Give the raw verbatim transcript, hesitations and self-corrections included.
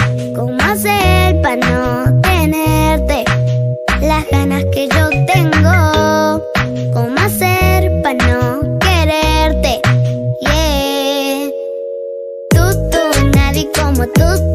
¿Cómo hacer para no tenerte las ganas que yo tengo? ¿Cómo hacer para no quererte? Yeah. Tú, tú, nadie como tú.